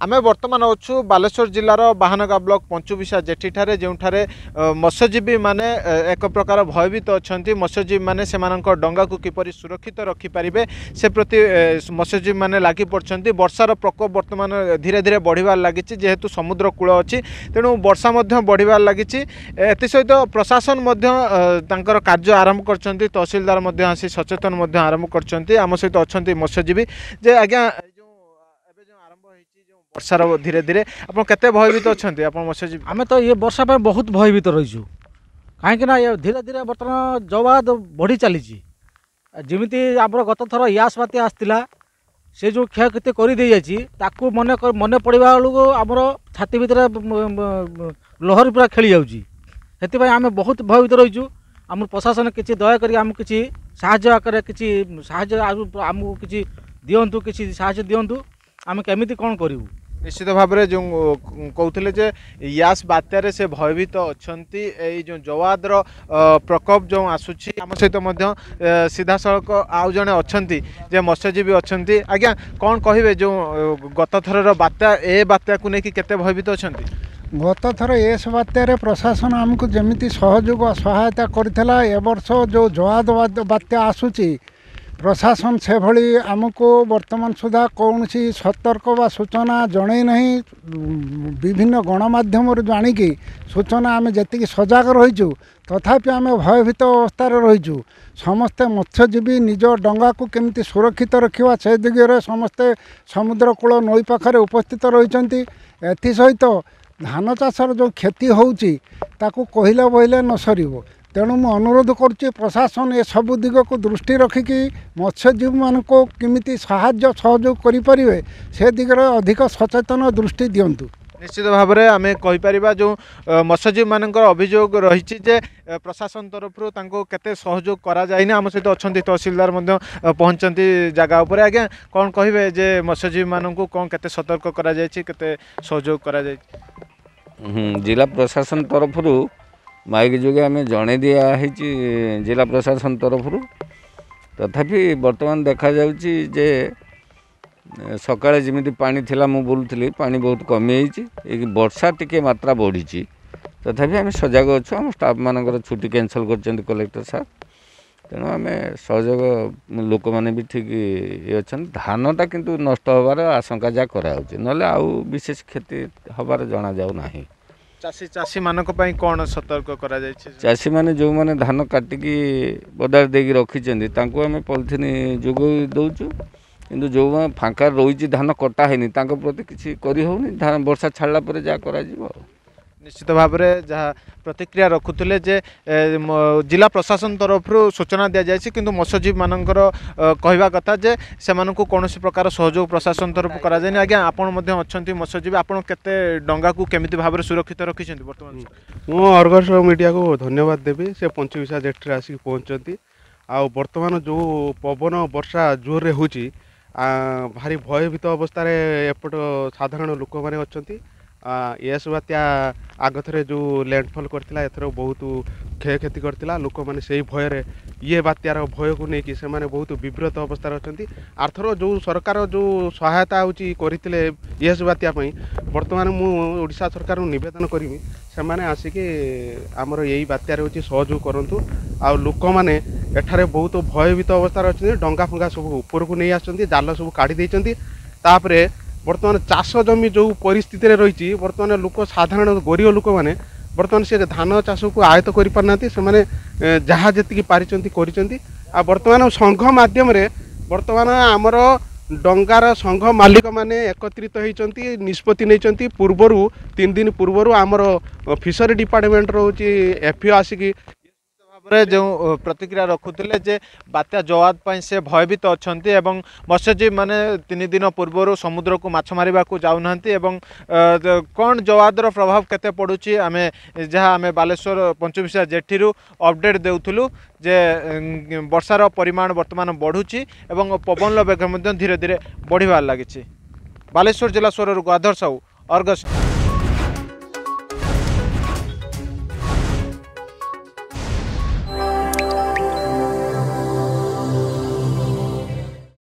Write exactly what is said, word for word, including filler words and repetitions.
आमे वर्तमान अच्छु बालेश्वर जिलार बाहानगा ब्लॉक पंचुबिशा जेठी ठारे जोठारे मत्स्यजीवी माने एक प्रकार भयभीत अच्छा मत्स्यजीवी माने सेमानक डंगा को किपरि सुरक्षित रखिपारे से प्रति मत्स्यजीवी माने लगी पड़छन्ति। वर्षार प्रकोप वर्तमान धीरे धीरे बढ़िबार लागिछि जेहेतु समुद्र कूल अछि तेणु वर्षा मध्य बढ़िबार लागिछि। एथि सहित प्रशासन मध्य तांकर कार्य आरंभ करछन्ति। तहसीलदार मध्य आसी सचेतन मध्य आरंभ करछन्ति। आम सहित अच्छन्ति मत्स्यजीवी जे आज्ञा वर्षार धीरे धीरे आप केते भयभीत अच्छा आप मत्स्यजीवी? आम तो ये वर्षा पे बहुत भयभीत रहीचु कहीं ये धीरे धीरे बर्तमान जवाद बढ़ी चली जमीती आम गत थर यास बात्या आसला से जो क्षयक्षति कर मन मन पड़ा बेलू आमर छाती भितर लहरी पूरा खेली जाऊँगी आम बहुत भयभीत रहीचु। आम प्रशासन किसी दयाकोरी आम कि आकार किसी आमको किसी दिंतु किसी साहाय्य दिंतु आम केमिति कौन करूँ। निश्चित भाव में जो कहते यास बात्यार से भयभीत अच्छा जो जवादर प्रकोप जो आसूची आम सहित सीधा सड़क आउ जड़े अच्छा मत्स्यजीवी अच्छा आज्ञा कौन कहे जो गत थर बात्या ए बात्या को लेकिन केते भयभीत अच्छा? गत थर एस बात्यार प्रशासन आमको जमी सहयोग सहायता करथिला ए वर्ष जो जवाद बात्या आसूची प्रशासन से भली आमको वर्तमान सुधा कौन सी सतर्क व सूचना जड़े नहीं विभिन्न गणमाध्यम जाणिकी सूचना आम जी सजग रहीचु तथापि आम भयभीत अवस्था रहीचु। समस्ते मत्स्यजीवी निज डंगा को केमिति सुरक्षित रखा से दिगरे समस्ते समुद्र कूल नई पाखे उपस्थित रही। एसत धान चाषर जो क्षति होउची ताकू कहले बहिले न सरिबो तेणु मु अनुरोध करुच्ची प्रशासन ए सबु दिग को दृष्टि रखिकी मत्स्यजीवी मान को किमिति साहाय्य सहयोग करें से दिगरे अधिक सचेतन दृष्टि दिंतु। निश्चित भाव में आम कहीपर जो मत्स्यजीवी मान अभियोग रही प्रशासन तरफ केते सहयोग करा जाइना आम सहित अच्छा तहसीलदार पहुँचती जगह उपर आज्ञा कौन कहे जे मत्स्यजीवी मान कौन केते सतर्क करा जायछि केते सहयोग करा जायछि? जिला प्रशासन तरफ माइक जोगे आम जड़े दिखाई जिला प्रशासन तरफ तथापि बर्तमान देखा जाउची जे सकाळे जमी पानी थिला मु बोलुथली पानी बहुत कमी जाइए वर्षा टिके मात्रा बढ़ी तथापि आम सजग अच्छु। आम स्टाफ मानकर छुट्टी कैंसल कर कलेक्टर साहब तेणु आम सहयोग लोक मैंने भी ठीक ये अच्छा धानटा किंतु नष्ट होबार आशंका जहाँ कराऊँ ना आउ विशेष क्षति हबार जना जाऊ नाही। चाषी चाषी मानक पई कौन सतर्क करा जायछि? चाषी माने जो माने धान काटिकी बदार देकी रखिछन्ति तांको आमे पॉलिथिन जोगो दउछु किंतु जो फांका रही धान कटा है तांको प्रति किछि करी होउनी धान वर्षा छाड़ला परे जा करा जिवो। निश्चित भाव में जहाँ प्रतिक्रिया रखुले जे जिला प्रशासन तरफ सूचना दि जाए कि मत्स्यजीवी मानकर कहवा कथा जे से कौन प्रकार सहयोग प्रशासन तरफ करा जाए। आज्ञा आपण अच्छा मत्स्यजीवी आपण केते डंगा को केमिति भाव में सुरक्षित रखी बर्तमान? मु अर्गस मीडिया को धन्यवाद देवी से पंचविशा जेठी आसिक पहुँचती आ बर्तमान जो पवन वर्षा जोर हो भारी भयभीत अवस्था एपट साधारण लोक मैंने अच्छा यस बात्या आग थे जो लैंडफॉल करथिला एथर बहुत क्षय क्षति करथिला लोक माने से भय ये बात्यार भय को लेकिन से माने बहुत विव्रत अवस्था अच्छा। आरथर जो सरकार जो सहायता होची करथिले यस बात्या पई वर्तमान मु ओडिशा सरकार निवेदन करमी से माने आसिके आमर यही बात्यार होची सहयोग करंतु आ लोक माने एठारे बहुत भयभीत अवस्था अच्छा डंगा फंगा सब ऊपर को नहीं आछंती जाल सब काढ़ी देइचंती तापरे बर्तमान चाष जमी जो परिस्थिति रही बर्तमान लोक साधारण गरीब लोक मैंने बर्तमान से धान चाष को आयत्त कर पारना से जहाँ जी पारिचंती करिचंती आ बर्तमान संघ माध्यम बर्तमान आमर डंगार संघ मालिक माने एकत्रित होती निष्पत्ति नहीं पूर्वर तीन दिन पूर्वर आमर फिशरी डिपार्टमेंट रोचे एफओ आसिकी जो प्रतिक्रिया रखुले जे बात्या जवाद पर से भयभीत अच्छा मत्स्यजीवी माने तीन दिन पूर्व समुद्र को माछ मारिबा को जाऊना कौन जवादर प्रभाव केते पड़ुची आमे जहाँ आमे बालेश्वर पंचविशा जेठी अपडेट देउथुलु जे वर्षार परिमाण वर्तमान बढ़ुची एवं पवन बेग धीरे धीरे बढ़िबार लागिछि। बालेश्वर जिला स्वर आदर्श साहू अर्गस।